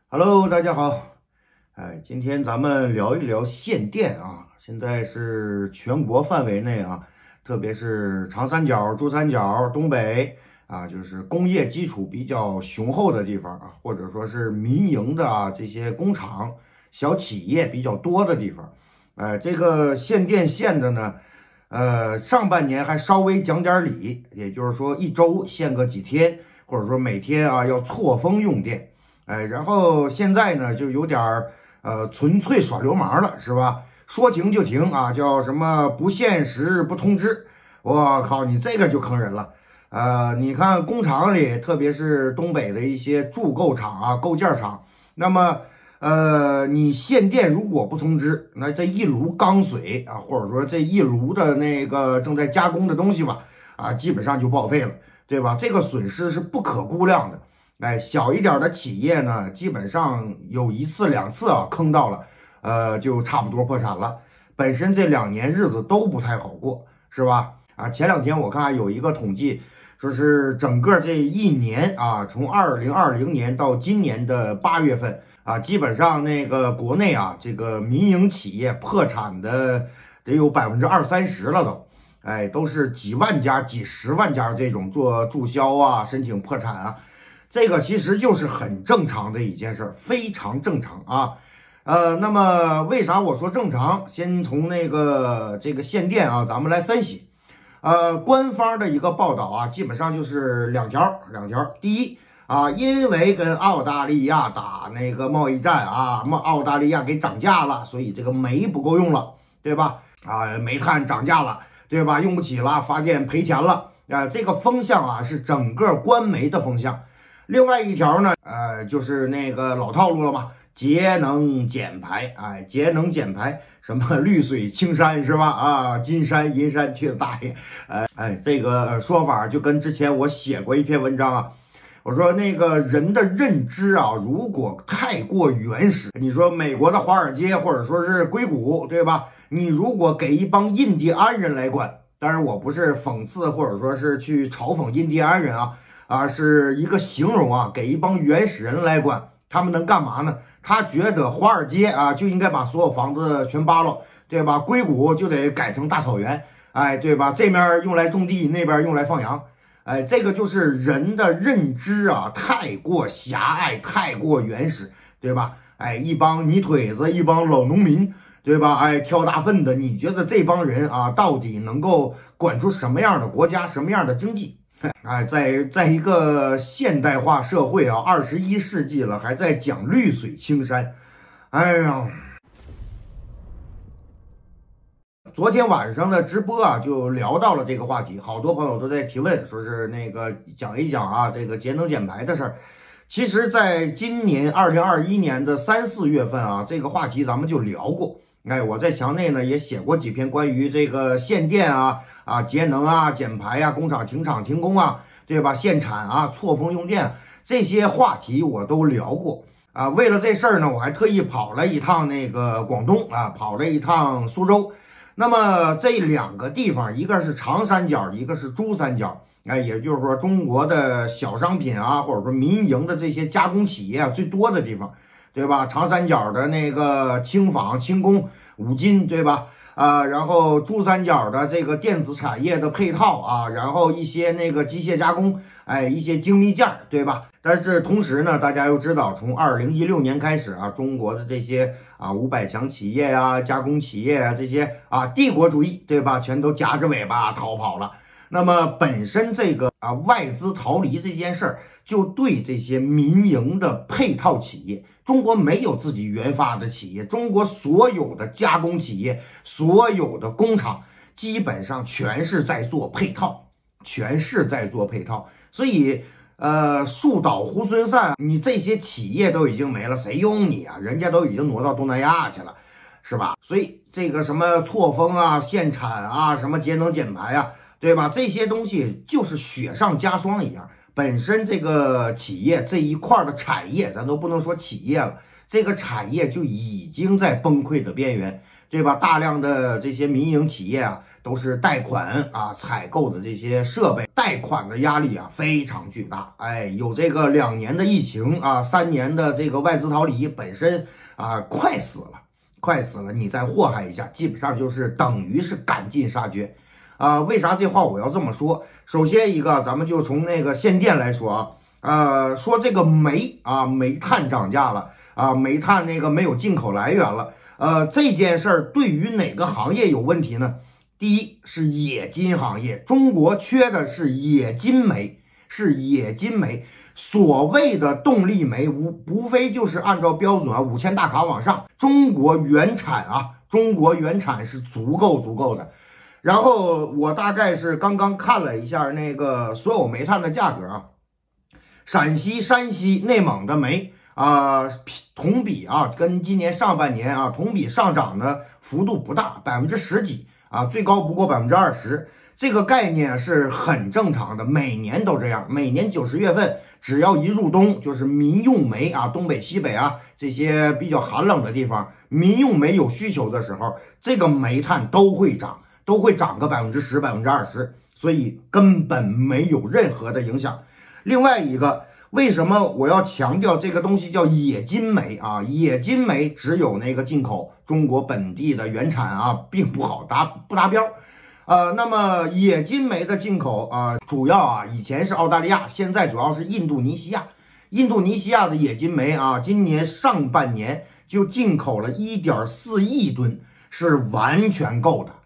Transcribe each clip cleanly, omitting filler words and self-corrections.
Hello，大家好。今天咱们聊一聊限电啊。现在是全国范围内啊，特别是长三角、珠三角、东北啊，就是工业基础比较雄厚的地方啊，或者说是民营的这些工厂、小企业比较多的地方。这个限电限的呢，上半年还稍微讲点理，也就是说一周限个几天，或者说每天要错峰用电。然后现在呢就有点纯粹耍流氓了，是吧？说停就停啊，叫什么不限时不通知。我靠，你这个就坑人了。你看工厂里，特别是东北的一些铸构厂啊、构件厂，那么你限电如果不通知，那这一炉钢水啊，或者说这一炉的那个正在加工的东西吧，基本上就报废了，对吧？这个损失是不可估量的。小一点的企业呢，基本上有一次两次坑到了，就差不多破产了。本身这2年日子都不太好过，是吧？前2天我看有一个统计，说是整个这一年从2020年到今年的8月份基本上那个国内这个民营企业破产的得有20-30%了都。都是几万家、几十万家这种做注销申请破产这个其实就是很正常的一件事，非常正常那么为啥我说正常？先从这个限电咱们来分析。官方的一个报道基本上就是两条。第一因为跟澳大利亚打那个贸易战澳大利亚给涨价了，所以这个煤不够用了，对吧？煤炭涨价了，对吧？用不起了，发电赔钱了这个风向是整个官媒的风向。另外一条呢，就是那个老套路了嘛，节能减排，节能减排，什么绿水青山是吧？金山银山去大爷，这个说法就跟之前我写过一篇文章我说那个人的认知如果太过原始，你说美国的华尔街或者说是硅谷，对吧？你如果给一帮印第安人来管，当然我不是讽刺或者说是去嘲讽印第安人是一个形容给一帮原始人来管，他们能干嘛呢？他觉得华尔街就应该把所有房子全扒了，对吧？硅谷就得改成大草原，对吧？这面用来种地，那边用来放羊，这个就是人的认知太过狭隘，太过原始，对吧？一帮泥腿子，一帮老农民，对吧？挑大粪的，你觉得这帮人到底能够管出什么样的国家，什么样的经济？在一个现代化社会21世纪了，还在讲绿水青山，哎呀！昨天晚上的直播就聊到了这个话题，好多朋友都在提问，说是那个讲一讲这个节能减排的事儿。其实，在今年2021年的3、4月份这个话题咱们就聊过。我在墙内呢也写过几篇关于这个限电节能减排工厂停厂停工对吧？限产错峰用电这些话题我都聊过为了这事儿呢，我还特意跑了一趟那个广东跑了一趟苏州。那么这2个地方，一个是长三角，一个是珠三角，也就是说中国的小商品或者说民营的这些加工企业最多的地方，对吧？长三角的那个轻纺、轻工、五金，对吧？然后珠三角的这个电子产业的配套然后一些那个机械加工，一些精密件，对吧？但是同时呢，大家又知道，从2016年开始中国的这些500强企业加工企业这些帝国主义，对吧？全都夹着尾巴逃跑了。那么本身这个外资逃离这件事儿，就对这些民营的配套企业，中国没有自己研发的企业，中国所有的加工企业，所有的工厂基本上全是在做配套，所以树倒猢狲散，你这些企业都已经没了，谁用你人家都已经挪到东南亚去了，是吧？所以这个什么错峰限产什么节能减排对吧？这些东西就是雪上加霜一样。本身这个企业这一块的产业，咱都不能说企业了，这个产业就已经在崩溃的边缘。 对吧？大量的这些民营企业啊，都是贷款啊采购的这些设备，贷款的压力啊非常巨大。哎，有这个2年的疫情啊，3年的这个外资逃离，本身啊快死了，快死了，你再祸害一下，基本上就是等于是赶尽杀绝。为啥这话我要这么说？首先一个，咱们就从那个限电来说啊，说这个煤炭涨价了啊，煤炭那个没有进口来源了。这件事儿对于哪个行业有问题呢？第一是冶金行业，中国缺的是冶金煤，所谓的动力煤无非就是按照标准5000大卡往上，中国原产是足够的。然后我大概是刚刚看了一下那个所有煤炭的价格啊，陕西、山西、内蒙的煤同比跟今年上半年同比上涨的幅度不大，10%几最高不过20%。这个概念是很正常的，每年都这样。每年9、10月份，只要一入冬，就是民用煤东北、西北这些比较寒冷的地方，民用煤有需求的时候，这个煤炭都会涨个10%、20%，所以根本没有任何的影响。另外一个，为什么我要强调这个东西叫冶金煤冶金煤只有那个进口，中国本地的原产并不好不达标。那么冶金煤的进口主要以前是澳大利亚，现在主要是印度尼西亚。印度尼西亚的冶金煤今年上半年就进口了1.4亿吨，是完全够的。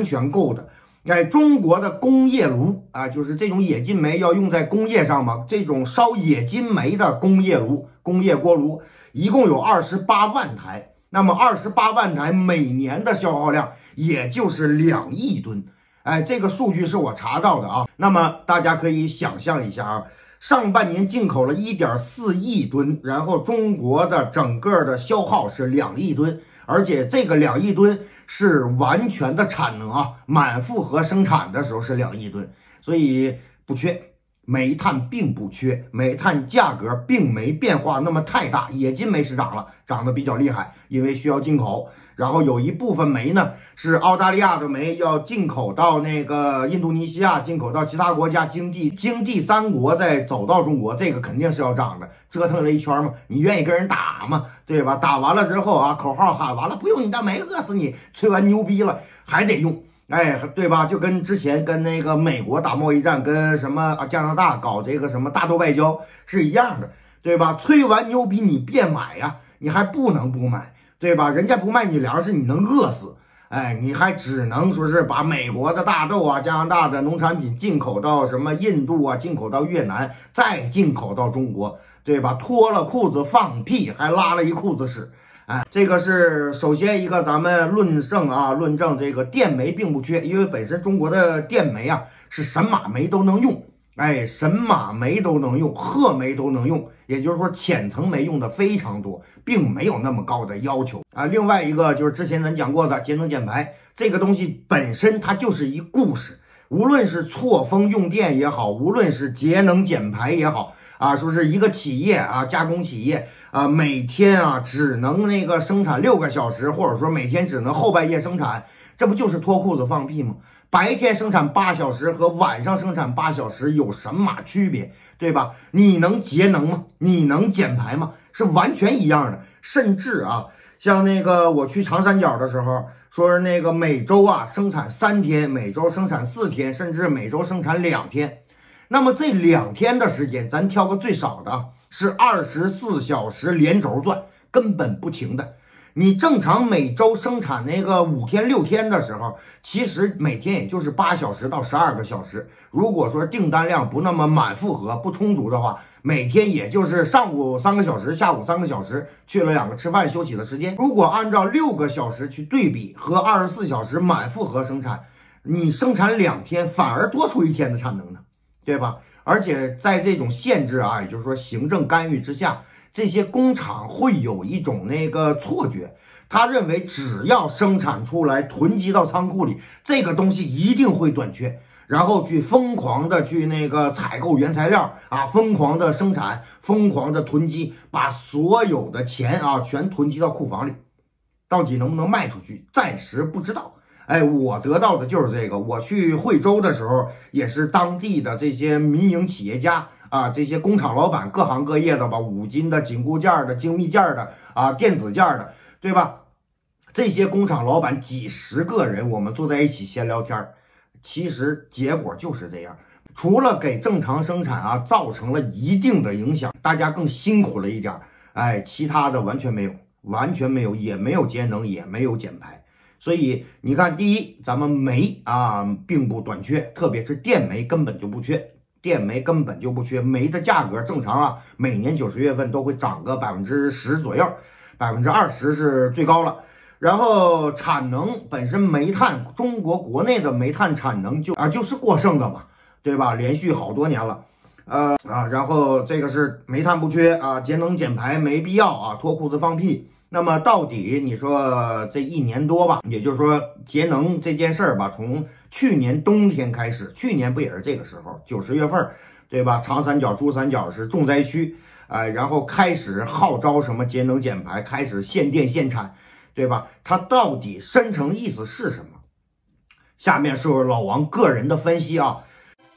中国的工业炉就是这种冶金煤要用在工业上嘛，这种烧冶金煤的工业锅炉一共有28万台，那么28万台每年的消耗量也就是2亿吨。这个数据是我查到的那么大家可以想象一下上半年进口了1.4亿吨，然后中国的整个的消耗是2亿吨，而且这个2亿吨是完全的产能满负荷生产的时候是2亿吨，所以不缺，煤炭并不缺，煤炭价格并没变化那么太大。冶金煤是涨得比较厉害，因为需要进口。然后有一部分煤呢是澳大利亚的煤要进口到那个印度尼西亚，进口到其他国家，经第三国再走到中国，这个肯定是要涨的。折腾了一圈嘛，你愿意跟人打吗？对吧？打完了之后口号喊完了，不用你的煤饿死你，吹完牛逼了还得用。对吧？就跟之前跟那个美国打贸易战，跟什么加拿大搞这个什么大豆外交是一样的，对吧？吹完牛逼你别买你还不能不买，对吧？人家不卖你粮食，你能饿死。你还只能说是把美国的大豆加拿大的农产品进口到什么印度进口到越南，再进口到中国，对吧？脱了裤子放屁，还拉了一裤子屎。这个是首先一个，咱们论证这个电煤并不缺，因为本身中国的电煤是神马煤都能用，神马煤都能用，褐煤都能用，也就是说浅层煤用的非常多，并没有那么高的要求另外一个就是之前咱讲过的节能减排，这个东西本身它就是一故事，无论是错峰用电也好，无论是节能减排也好说是一个企业加工企业每天只能那个生产6个小时，或者说每天只能后半夜生产，这不就是脱裤子放屁吗？白天生产8小时和晚上生产8小时有什么区别，对吧？你能节能吗？你能减排吗？是完全一样的。甚至像那个我去长三角的时候，说是那个每周生产3天，每周生产4天，甚至每周生产2天。那么这2天的时间，咱挑个最少的是24小时连轴转，根本不停的。你正常每周生产那个5天6天的时候，其实每天也就是8小时到12个小时。如果说订单量不那么满负荷不充足的话，每天也就是上午3个小时，下午3个小时，去了2个吃饭休息的时间。如果按照6个小时去对比和24小时满负荷生产，你生产2天反而多出1天的产能呢，对吧？而且在这种限制也就是说行政干预之下，这些工厂会有一种那个错觉，他认为只要生产出来囤积到仓库里，这个东西一定会短缺，然后去疯狂的去那个采购原材料疯狂的生产，疯狂的囤积，把所有的钱全囤积到库房里。 到底能不能卖出去，暂时不知道。哎，我得到的就是这个。我去惠州的时候，也是当地的这些民营企业家啊，这些工厂老板，各行各业的吧，五金的、紧固件的、精密件的啊、电子件的，对吧？这些工厂老板几十个人，我们坐在一起闲聊天，其实结果就是这样。除了给正常生产啊造成了一定的影响，大家更辛苦了一点，哎，其他的完全没有，完全没有，也没有节能，也没有减排。所以你看，第一，咱们煤啊并不短缺，特别是电煤根本就不缺，电煤根本就不缺，煤的价格正常啊，每年9、10月份都会涨个10%左右，20%是最高了。然后产能本身煤炭，中国国内的煤炭产能就是过剩的嘛，对吧？连续好多年了，然后这个是煤炭不缺啊，节能减排没必要啊，脱裤子放屁。那么到底你说这1年多吧，也就是说节能这件事儿吧，从去年冬天开始，去年不也是这个时候9、10月份，对吧？长三角、珠三角是重灾区，然后开始号召什么节能减排，开始限电限产，对吧？它到底深层意思是什么？下面是老王个人的分析啊。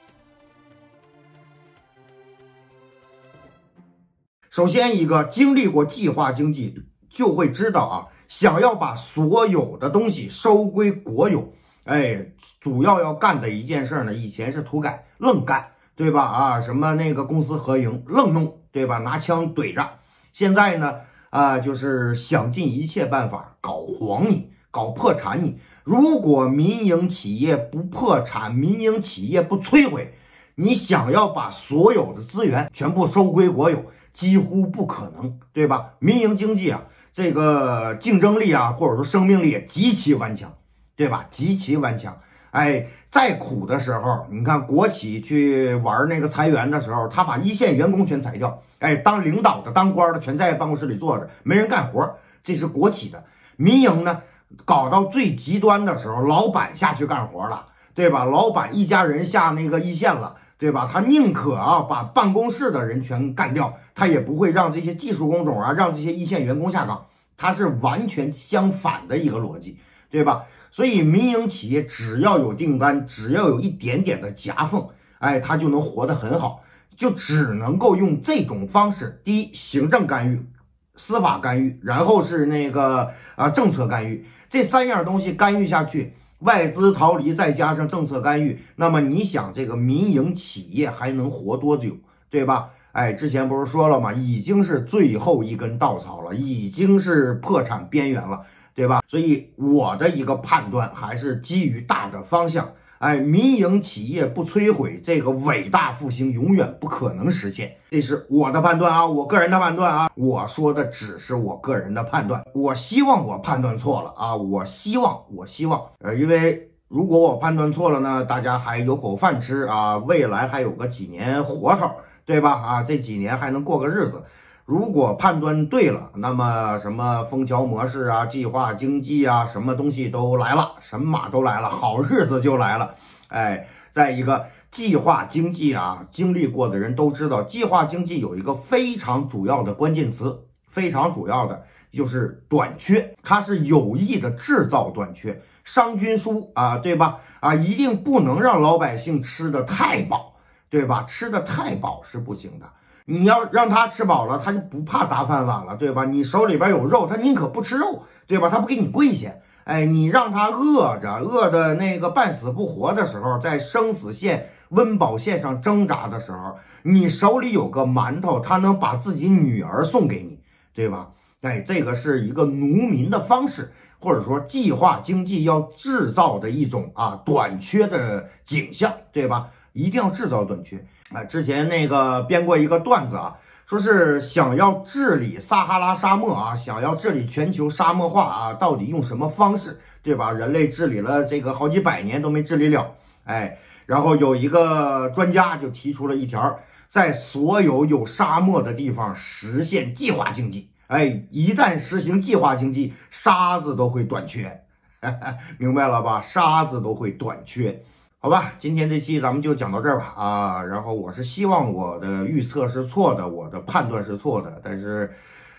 首先一个经历过计划经济就会知道啊，想要把所有的东西收归国有，哎，主要干的一件事呢，以前是土改，愣干，对吧？啊，什么那个公私合营，愣弄，对吧？拿枪怼着。现在呢，就是想尽一切办法搞黄你，搞破产你。如果民营企业不破产，民营企业不摧毁，你想要把所有的资源全部收归国有，几乎不可能，对吧？民营经济啊，这个竞争力啊，或者说生命力极其顽强，对吧？极其顽强。哎，再苦的时候，你看国企去玩那个裁员的时候，他把一线员工全裁掉，哎，当领导的、当官的全在办公室里坐着，没人干活，这是国企的。民营呢，搞到最极端的时候，老板下去干活了，对吧？老板一家人下那个一线了。对吧？他宁可把办公室的人全干掉，他也不会让这些技术工种啊，让这些一线员工下岗。他是完全相反的一个逻辑，对吧？所以民营企业只要有订单，只要有一点点的夹缝，哎，他就能活得很好，就只能够用这种方式。第一，行政干预、司法干预，然后是那个政策干预，这3样东西干预下去。外资逃离再加上政策干预，那么你想这个民营企业还能活多久，对吧？哎，之前不是说了吗？已经是最后一根稻草了，已经是破产边缘了，对吧？所以我的一个判断还是基于大的方向。哎，民营企业不摧毁，这个伟大复兴永远不可能实现，这是我的判断啊，我个人的判断啊，我说的只是我个人的判断，我希望我判断错了啊，我希望，因为如果我判断错了呢，大家还有口饭吃啊，未来还有个几年活头，对吧？啊，这几年还能过个日子。如果判断对了，那么什么枫桥模式啊、计划经济啊，什么东西都来了，神马都来了，好日子就来了。哎，再一个计划经济啊，经历过的人都知道，计划经济有一个非常主要的关键词，非常主要的就是短缺，它是有意的制造短缺，商均输啊，对吧？啊，一定不能让老百姓吃得太饱，对吧？吃得太饱是不行的。你要让他吃饱了，他就不怕砸饭碗了，对吧？你手里边有肉，他宁可不吃肉，对吧？他不给你跪下。哎，你让他饿着，饿的那个半死不活的时候，在生死线、温饱线上挣扎的时候，你手里有个馒头，他能把自己女儿送给你，对吧？哎，这个是一个奴民的方式，或者说计划经济要制造的一种短缺的景象，对吧？一定要制造短缺。之前那个编过一个段子啊，说是想要治理撒哈拉沙漠啊，想要治理全球沙漠化啊，到底用什么方式，对吧？人类治理了这个好几百年都没治理了，哎，然后有一个专家就提出了一条，在所有有沙漠的地方实现计划经济，哎，一旦实行计划经济，沙子都会短缺，明白了吧？沙子都会短缺。好吧，今天这期咱们就讲到这儿吧啊！然后我是希望我的预测是错的，我的判断是错的，但是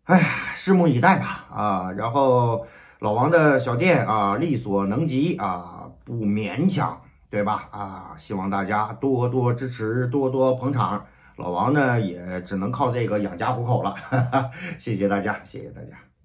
哎呀，拭目以待吧啊！然后老王的小店啊，力所能及啊，不勉强，对吧？啊，希望大家多多支持，多多捧场。老王呢，也只能靠这个养家糊口了，哈哈，谢谢大家，谢谢大家。